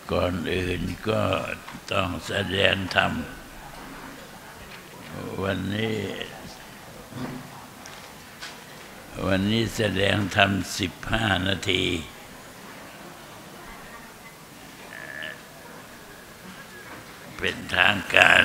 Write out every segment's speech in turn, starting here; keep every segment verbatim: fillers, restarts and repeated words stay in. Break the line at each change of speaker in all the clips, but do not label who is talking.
ก่อนอื่นก็ต้องแสดงธรรมวันนี้วันนี้แสดงธรรมสิบห้านาทีเป็นทางการ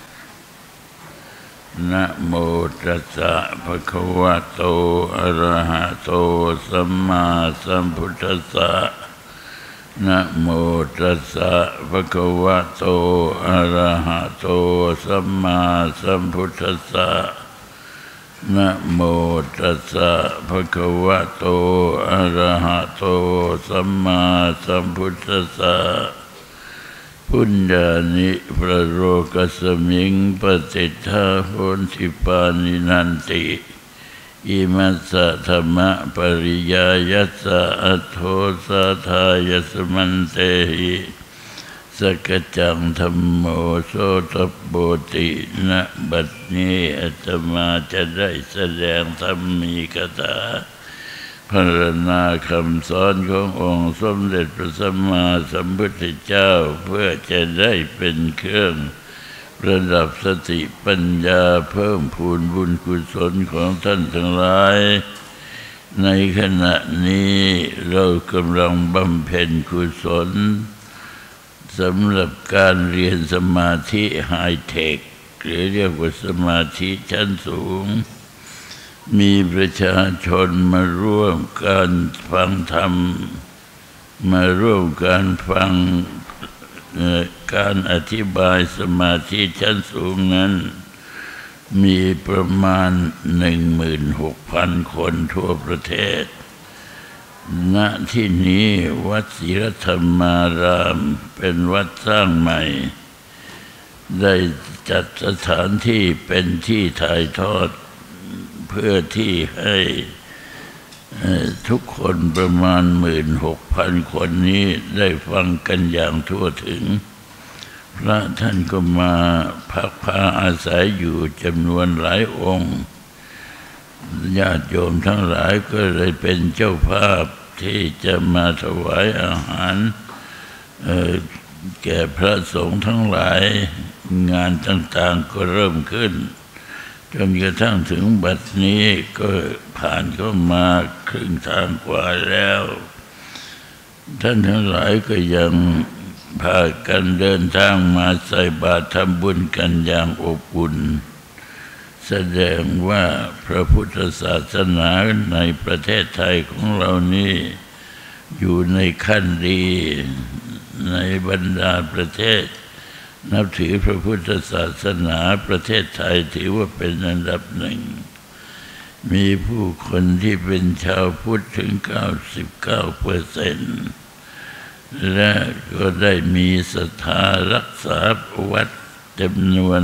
นะโมตัสสะภะคะวะโตอะระหะโตสัมมาสัมพุทธัสสะนะโมตัสสะภะคะวะโตอะระหะโตสัมมาสัมพุทธัสสะนะโมตัสสะภะคะวะโตอะระหะโตสัมมาสัมพุทธัสสะพุญญานิพระโลกสมิงปฏิทาโหนทิปานินันติอิมัสสะธรรมะปริยายัสสะอัตโธสาทายสมันเตหิสกจังธัมโมโสตโปติณบัดนี้อาตมาจะได้แสดงธรรมีกถาพรรณนาคำสอนขององค์สมเด็จพระสัมมาสัมพุทธเจ้าเพื่อจะได้เป็นเครื่องประดับสติปัญญาเพิ่มพูนบุญกุศลของท่านทั้งหลายในขณะนี้เรากำลังบำเพ็ญกุศลสำหรับการเรียนสมาธิไฮเทคหรือเรียกว่าสมาธิชั้นสูงมีประชาชนมาร่วมการฟังธรรมมาร่วมการฟังการอธิบายสมาธิชั้นสูงนั้นมีประมาณ หนึ่งหมื่นหกพัน คนทั่วประเทศณที่นี้วัดศรีรัตมารามเป็นวัดสร้างใหม่ได้จัดสถานที่เป็นที่ถ่ายทอดเพื่อที่ให้ทุกคนประมาณ หนึ่งหมื่นหกพัน คนนี้ได้ฟังกันอย่างทั่วถึงพระท่านก็มาพักพาอาศัยอยู่จำนวนหลายองค์ญาติโยมทั้งหลายก็เลยเป็นเจ้าภาพที่จะมาถวายอาหารแก่พระสงฆ์ทั้งหลายงานต่างๆก็เริ่มขึ้นจนกระทั่งถึงบัดนี้ก็ผ่านเข้ามาครึ่งทางกว่าแล้วท่านทั้งหลายก็ยังพากันเดินทางมาใส่บาตรทำบุญกันอย่างอบอุ่นแสดงว่าพระพุทธศาสนาในประเทศไทยของเรานี้อยู่ในขั้นดีในบรรดาประเทศนับถือพระพุทธศาสนาประเทศไทยถือว่าเป็นอันดับหนึ่งมีผู้คนที่เป็นชาวพุทธถึง เก้าสิบเก้าเปอร์เซ็นต์ และก็ได้มีศรัทธารักษาวัดจำนวน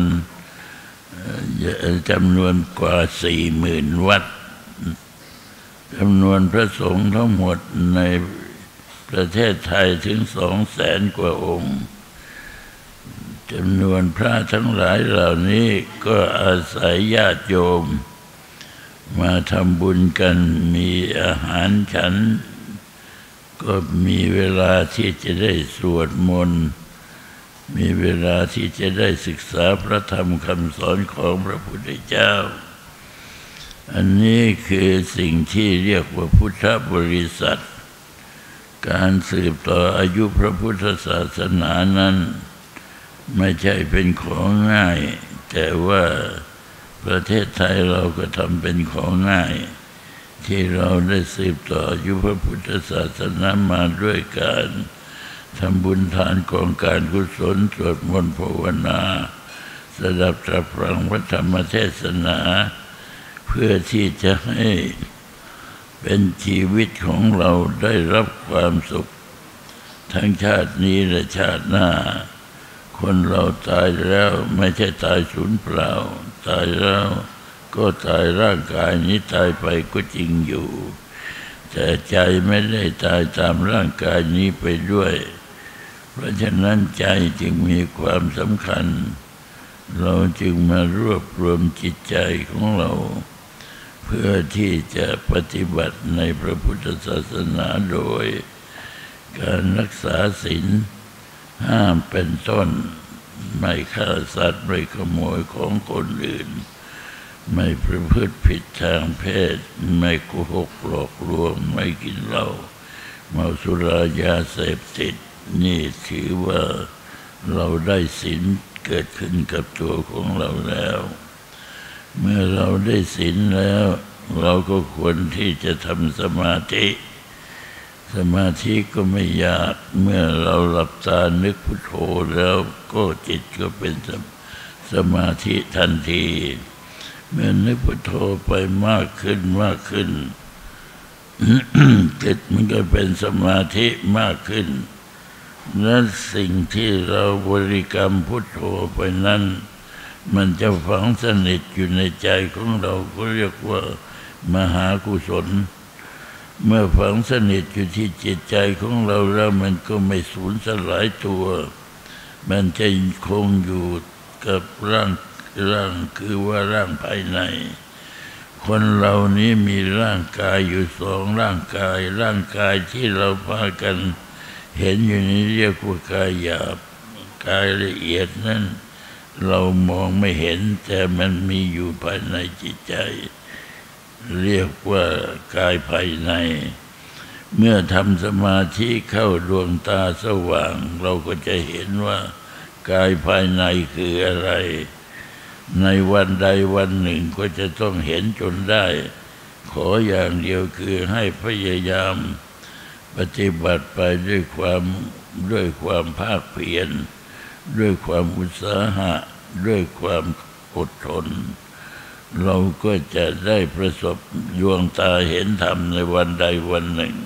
จำนวนกว่า สี่หมื่น วัดจำนวนพระสงฆ์ทั้งหมดในประเทศไทยถึง สองแสน กว่าองค์จำนวนพระทั้งหลายเหล่านี้ก็อาศัยญาติโยมมาทำบุญกันมีอาหารฉันก็มีเวลาที่จะได้สวดมนต์มีเวลาที่จะได้ศึกษาพระธรรมคำสอนของพระพุทธเจ้าอันนี้คือสิ่งที่เรียกว่าพุทธบริษัทการสืบต่ออายุพระพุทธศาสนานั้นไม่ใช่เป็นของง่ายแต่ว่าประเทศไทยเราก็ทำเป็นของง่ายที่เราได้สืบต่ออายุพระพุทธศาสนามาด้วยการทำบุญทานกองการกุศลสวดมนต์ภาวนาสดับตรับฟังพระธรรมเทศนาเพื่อที่จะให้เป็นชีวิตของเราได้รับความสุขทั้งชาตินี้และชาติหน้าคนเราตายแล้วไม่ใช่ตายสูญเปล่าตายแล้วก็ตายร่างกายนี้ตายไปก็จริงอยู่แต่ใจไม่ได้ตายตามร่างกายนี้ไปด้วยเพราะฉะนั้นใจจึงมีความสำคัญเราจึงมารวบรวมจิตใจของเราเพื่อที่จะปฏิบัติในพระพุทธศาสนาโดยการรักษาศีลห้ามเป็นต้นไม่ฆ่าสัตว์ไม่ขโมยของคนอื่นไม่ประพฤติผิดทางเพศไม่โกหกหลอกลวงไม่กินเหล้าเมาสุรายาเสพติดนี่ถือว่าเราได้ศีลเกิดขึ้นกับตัวของเราแล้วเมื่อเราได้ศีลแล้วเราก็ควรที่จะทำสมาธิสมาธิก็ไม่ยากเมื่อเราหลับตานึกพุทโธแล้วก็จิตก็เป็นสมาธิทันทีเมื่อนึกพุทโธไปมากขึ้นมากขึ้น จิตมันก็เป็นสมาธิมากขึ้นและสิ่งที่เราบริกรรมพุทโธไปนั้นมันจะฝังสนิทอยู่ในใจของเราก็เรียกว่ามหากุศลเมื่อฝังสนิทอยู่ที่จิตใจของเราแล้วมันก็ไม่สูญสลายตัวมันจะคงอยู่กับร่างร่างคือว่าร่างภายในคนเรานี้มีร่างกายอยู่สองร่างกายร่างกายที่เราพากันเห็นอยู่นี้เรียกว่ากายหยาบกายละเอียดนั้นเรามองไม่เห็นแต่มันมีอยู่ภายในจิตใจเรียกว่ากายภายในเมื่อทำสมาธิเข้าดวงตาสว่างเราก็จะเห็นว่ากายภายในคืออะไรในวันใดวันหนึ่งก็จะต้องเห็นจนได้ขออย่างเดียวคือให้พยายามปฏิบัติไปด้วยความด้วยความภาคเพียรด้วยความอุตสาหะด้วยความอดทนเราก็จะได้ประสบดวงตาเห็นธรรมในวันใดวันหนึ่ง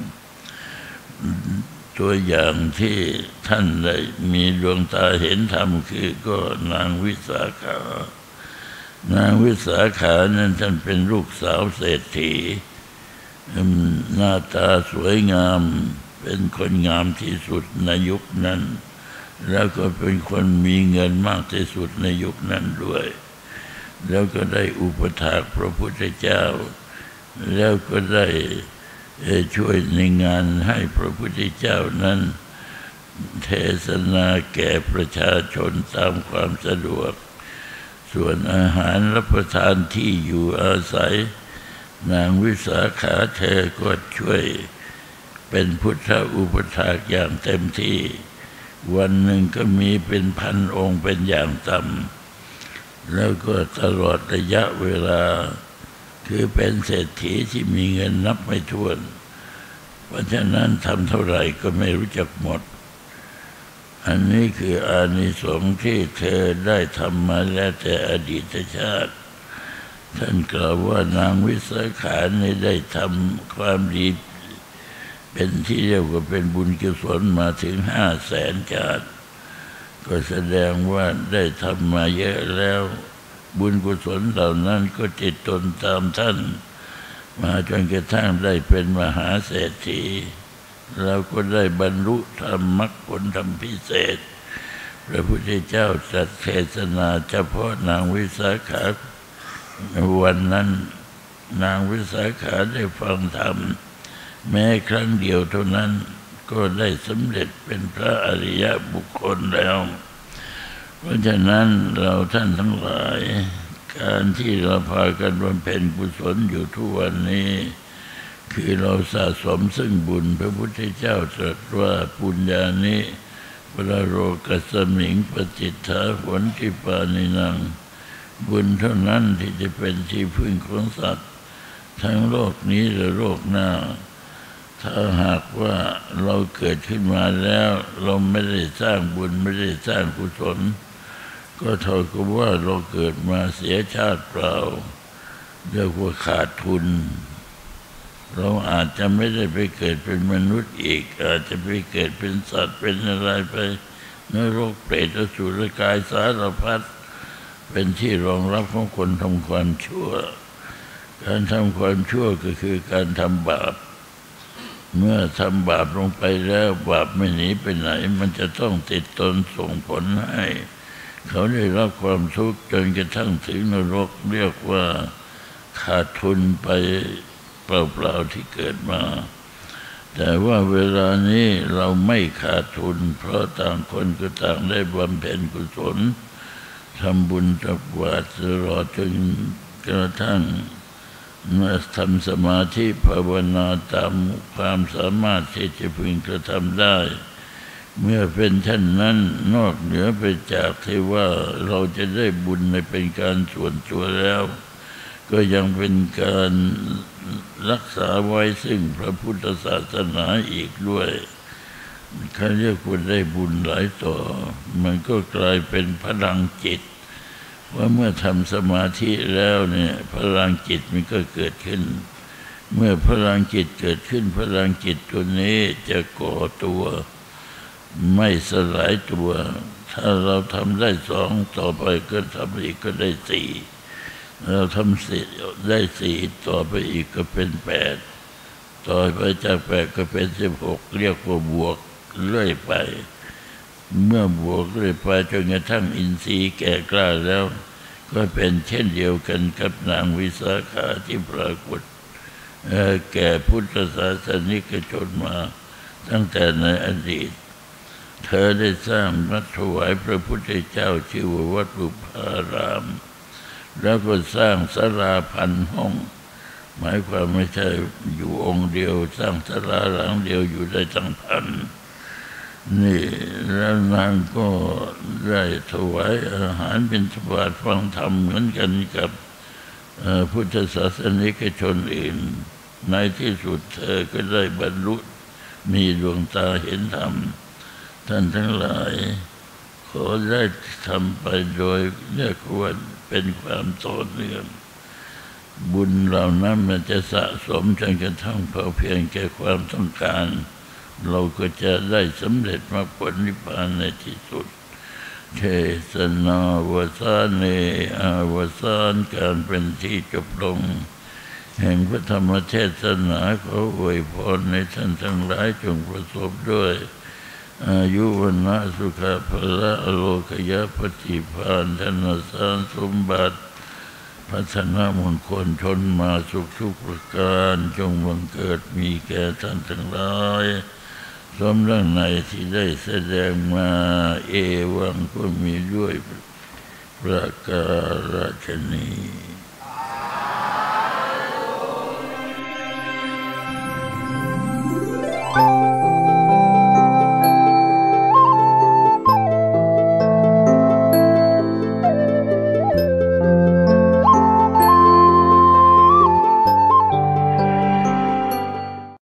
ตัวอย่างที่ท่านได้มีดวงตาเห็นธรรมคือก็นางวิสาขานางวิสาขานั้นท่านเป็นลูกสาวเศรษฐีหน้าตาสวยงามเป็นคนงามที่สุดในยุคนั้นแล้วก็เป็นคนมีเงินมากที่สุดในยุคนั้นด้วยแล้วก็ได้อุปถากพระพุทธเจ้าแล้วก็ได้ช่วยในงานให้พระพุทธเจ้านั้นเทศนาแก่ประชาชนตามความสะดวกส่วนอาหารรับประทานที่อยู่อาศัยนางวิสาขาเธอก็ช่วยเป็นพุทธอุปถากอย่างเต็มที่วันหนึ่งก็มีเป็นพันองค์เป็นอย่างต่ำแล้วก็ตลอดระยะเวลาคือเป็นเศรษฐีที่มีเงินนับไม่ถ้วนเพราะฉะนั้นทำเท่าไหร่ก็ไม่รู้จักหมดอันนี้คืออานิสงส์ที่เธอได้ทำมาแล้วแต่อดีตชาติท่านกล่าวว่านางวิสาขานี่ได้ทำความดีเป็นที่เรียกว่าเป็นบุญกุศลมาถึงห้าแสนชาติก็แสดงว่าได้ทำมาเยอะแล้วบุญกุศลเหล่านั้นก็ติดตนตามท่านมาจนกระทั่งได้เป็นมหาเศรษฐีแล้วก็ได้บรรลุธรรมมรรคผลธรรมพิเศษพระพุทธเจ้าตรัสเทศนาเฉพาะนางวิสาขาวันนั้นนางวิสาขาได้ฟังธรรมแม้ครั้งเดียวเท่านั้นก็ได้สำเร็จเป็นพระอริยบุคคลแล้วเพราะฉะนั้นเราท่านทั้งหลายการที่เราพากันบำเพ็ญกุศลอยู่ทุกวันนี้คือเราสะสมซึ่งบุญพระพุทธเจ้าตรัสว่าปุญญานิปรโรกัสสมิงปจิตถาผลทิปานินังบุญเท่านั้นที่จะเป็นที่พึ่งของสัตว์ทั้งโลกนี้และโลกหน้าถ้าหากว่าเราเกิดขึ้นมาแล้วเราไม่ได้สร้างบุญไม่ได้สร้างกุศลก็เท่ากับว่าเราเกิดมาเสียชาติเปล่าเรียกว่าขาดทุนเราอาจจะไม่ได้ไปเกิดเป็นมนุษย์อีกอาจจะไปเกิดเป็นสัตว์เป็นอะไรไปนรกเปรตอสุรกายสารพัดเป็นที่รองรับของคนทำความชั่วการทำความชั่วก็คือการทำบาปเมื่อทำบาปลงไปแล้วบาปไม่หนีไปไหนมันจะต้องติดตนส่งผลให้เขาได้รับความทุกข์จนกระทั่งถึงนรกเรียกว่าขาดทุนไปเปล่าๆที่เกิดมาแต่ว่าเวลานี้เราไม่ขาดทุนเพราะต่างคนก็ต่างได้บำเพ็ญกุศลทำบุญตักบาตรตลอดจนกระทั่งเมื่อทำสมาธิภาวนาตามความสามารถที่จะพึงกระทำได้เมื่อเป็นเช่นนั้นนอกเหนือไปจากที่ว่าเราจะได้บุญในเป็นการส่วนตัวแล้วก็ยังเป็นการรักษาไว้ซึ่งพระพุทธศาสนาอีกด้วยเขาเรียกว่าได้บุญหลายต่อมันก็กลายเป็นพลังจิตว่าเมื่อทำสมาธิแล้วเนี่ยพลังจิตมันก็เกิดขึ้นเมื่อพลังจิตเกิดขึ้นพลังจิตตัวนี้จะก่อตัวไม่สลายตัวถ้าเราทำได้สองต่อไปก็ทำอีกก็ได้สี่เราทำสี่ได้สี่ต่อไปอีกก็เป็นแปดต่อไปจากแปดก็เป็นสิบหกเรียกว่าบวกเรื่อยไปเมื่อบวกเรื่อยไปจนกระทั่งอินทรีย์แก่กล้าแล้วก็เป็นเช่นเดียวกันกับนางวิสาขาที่ปรากฏแก่พุทธศาสนิกชนมาตั้งแต่ในอดีตเธอได้สร้างวัดถวายพระพุทธเจ้าชื่อว่าวัดบุพารามแล้วก็สร้างศาลาพันห้องหมายความไม่ใช่อยู่องค์เดียวสร้างศาลาหลังเดียวอยู่ได้ตั้งพันนี่แล้วนางก็ได้ถวายอาหารบิณฑบาตฟังธรรมเหมือนกันกับพุทธศาสนิกชนอื่นในที่สุดเธอก็ได้บรรลุมีดวงตาเห็นธรรมท่านทั้งหลายขอได้ทำไปโดยเรียกว่าเป็นความต่อเนื่องบุญเหล่านั้นมันจะสะสมจนกระทั่งพอเพียงแก่ความต้องการเราก็จะได้สำเร็จมรรคผลนิพพานในที่สุดเทศนาวสานเนอาวสานการเป็นที่จบลงแห่งพระธรรมเทศนาขออวยพรในท่านทั้งหลายจงประสบด้วยอายุวันนะสุขภาละอโลกยะปฏิภาณธนสารสมบัติพัฒนามงคลชนมาสุขทุกประการจงบังเกิดมีแก่ท่านทั้งหลายสมดังในที่ได้แสดงมาเอวังก็มีด้วยประการฉนี้